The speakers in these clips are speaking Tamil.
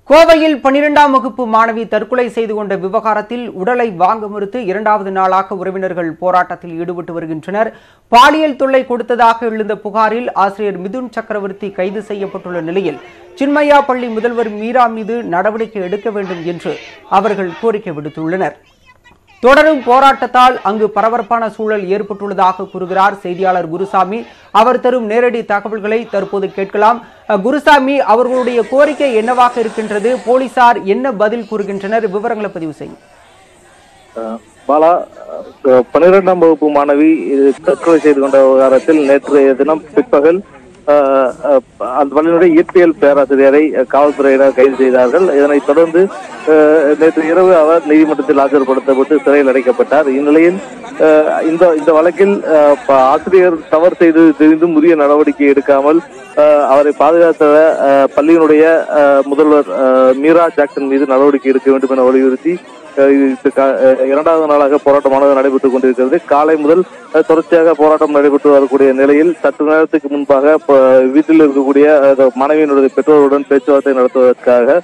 கோவையில் 12ஆம் வகுப்பு மாணவி தற்கொலை செய்து கொண்ட விவகாரத்தில் உடலை வாங்க மறுத்து இரண்டாவது நாளாக உறவினர்கள் போராட்டத்தில் ஈடுபட்டு வருகின்றனர். பாலியல் தொல்லை கொடுத்ததாக எழுந்த புகாரில் ஆசிரியர் மிதுன் சக்கரவர்த்தி கைது செய்யப்பட்டுள்ள நிலையில் சின்மயா பள்ளி முதல்வர் மீரா மீது நடவடிக்கை எடுக்க வேண்டும் என்று அவர்கள் கோரிக்கை விடுத்துள்ளனர். தொடரும் போராட்டத்தால் அங்கு பரபரப்பான சூழல் ஏற்பட்டுள்ளதாக கூறுகிறார் செய்தியாளர் குருசாமி. அவர் தரும் நேரடி தகவல்களை தற்போது கேட்கலாம். குருசாமி, அவர்களுடைய கோரிக்கை என்னவாக இருக்கின்றது? போலீசார் என்ன பதில் கூறுகின்றனர்? விவரங்களை பதிவு செய்யும். பாலா, 12ஆம் வகுப்பு மாணவி தற்கொலை செய்து கொண்ட விவகாரத்தில் நேற்றைய தினம் பிற்பகல் அந்த பள்ளியினுடைய இயற்பியல் பேராசிரியரை காவல்துறையினர் கைது செய்தார்கள். இதனைத் தொடர்ந்து நேற்று இரவு அவர் நீதிமன்றத்தில் ஆஜர்படுத்தப்பட்டு சிறையில் அடைக்கப்பட்டார். இந்நிலையில் இந்த வழக்கில் ஆசிரியர் தவறு செய்து தெரிந்தும் உரிய நடவடிக்கை எடுக்காமல் அவரை பாதுகாத்த பள்ளியினுடைய முதல்வர் மீரா ஜாக்சன் மீது நடவடிக்கை எடுக்க வேண்டும் என வலியுறுத்தி இரண்டாவது நாளாக போராட்டமானது நடைபெற்றுக் கொண்டிருக்கிறது. காலை முதல் தொடர்ச்சியாக போராட்டம் நடைபெற்று வரக்கூடிய நிலையில் சற்று நேரத்துக்கு முன்பாக வீட்டில் இருக்கக்கூடிய மாணவியினுடைய பெற்றோருடன் பேச்சுவார்த்தை நடத்துவதற்காக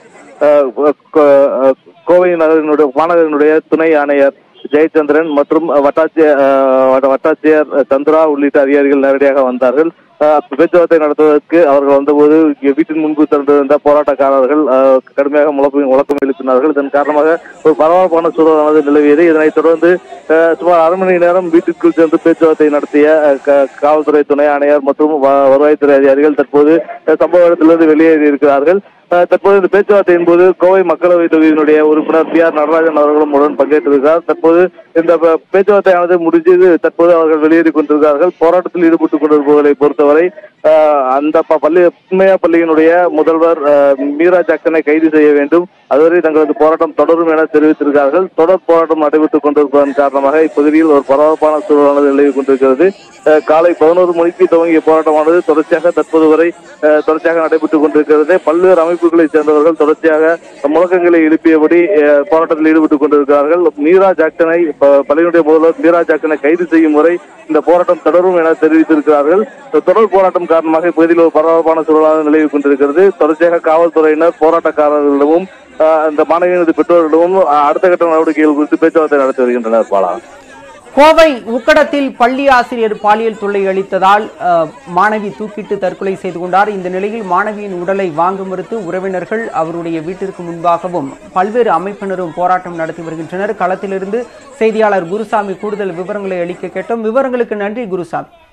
கோவை மாநகரினுடைய துணை ஆணையர் ஜெயச்சந்திரன் மற்றும் வட்டாட்சியர் சந்திரா உள்ளிட்ட அதிகாரிகள் நேரடியாக வந்தார்கள். பேச்சுவார்த்தை நடத்துவதற்கு அவர்கள் வந்தபோது வீட்டின் முன்பு திரண்டிருந்த போராட்டக்காரர்கள் கடுமையாக முழக்கம் எழுப்பினார்கள். இதன் காரணமாக ஒரு பரபரப்பான சூழலானது நிலவியது. இதனைத் தொடர்ந்து சுமார் அரை மணி நேரம் வீட்டிற்குள் சென்று பேச்சுவார்த்தை நடத்திய காவல்துறை துணை ஆணையர் மற்றும் வருவாய்த்துறை அதிகாரிகள் தற்போது சம்பவ இடத்திலிருந்து வெளியேறி இருக்கிறார்கள். தற்போது இந்த பேச்சுவார்த்தையின் போது கோவை மக்களவை தொகுதியினுடைய உறுப்பினர் பி ஆர் நடராஜன் அவர்களும் உடன் பங்கேற்றிருக்கிறார். தற்போது இந்த பேச்சுவார்த்தையானது முடிஞ்சது. தற்போது அவர்கள் வெளியேறி கொண்டிருக்கிறார்கள். போராட்டத்தில் ஈடுபட்டுக் கொண்டிருப்பவர்களை பொறுத்தவரை அந்த சின்மயா பள்ளியினுடைய முதல்வர் மீரா ஜாக்சனை கைது செய்ய வேண்டும், அதுவரை தங்களது போராட்டம் தொடரும் என தெரிவித்திருக்கிறார்கள். தொடர் போராட்டம் நடைபெற்றுக் கொண்டிருப்பதன் காரணமாக இப்பகுதியில் ஒரு பரபரப்பான சூழலானது நிலவி கொண்டிருக்கிறது. காலை 11 மணிக்கு துவங்கிய போராட்டமானது தற்போது வரை தொடர்ச்சியாக நடைபெற்றுக் கொண்டிருக்கிறது. பல்வேறு அமைப்புகளை சேர்ந்தவர்கள் தொடர்ச்சியாக முழக்கங்களை எழுப்பியபடி போராட்டத்தில் ஈடுபட்டுக் கொண்டிருக்கிறார்கள். மீரா ஜாக்சனை பள்ளியினுடைய முதல்வர் மீரா ஜாக்சனை கைது செய்யும் வரை இந்த போராட்டம் தொடரும் என தெரிவித்திருக்கிறார்கள். தொடர் போராட்டம் காரணமாக இப்பகுதியில் ஒரு பரபரப்பான சூழலாக நிலவி கொண்டிருக்கிறது. தொடர்ச்சியாக காவல்துறையினர் போராட்டக்காரர்களிடமும் இந்த மாணவியினது பெற்றோர்களிடமும் அடுத்த கட்ட நடவடிக்கைகள் குறித்து பேச்சுவார்த்தை நடத்தி வருகின்றனர். பாலா, கோவை உக்கடத்தில் பள்ளி ஆசிரியர் பாலியல் தொல்லை அளித்ததால் மாணவி தூக்கிட்டு தற்கொலை செய்து கொண்டார். இந்த நிலையில் மாணவியின் உடலை வாங்க மறுத்து உறவினர்கள் அவருடைய வீட்டிற்கு முன்பாகவும் பல்வேறு அமைப்பினரும் போராட்டம் நடத்தி வருகின்றனர். களத்திலிருந்து செய்தியாளர் குருசாமி கூடுதல் விவரங்களை அளிக்க கேட்டோம். விவரங்களுக்கு நன்றி குருசாமி.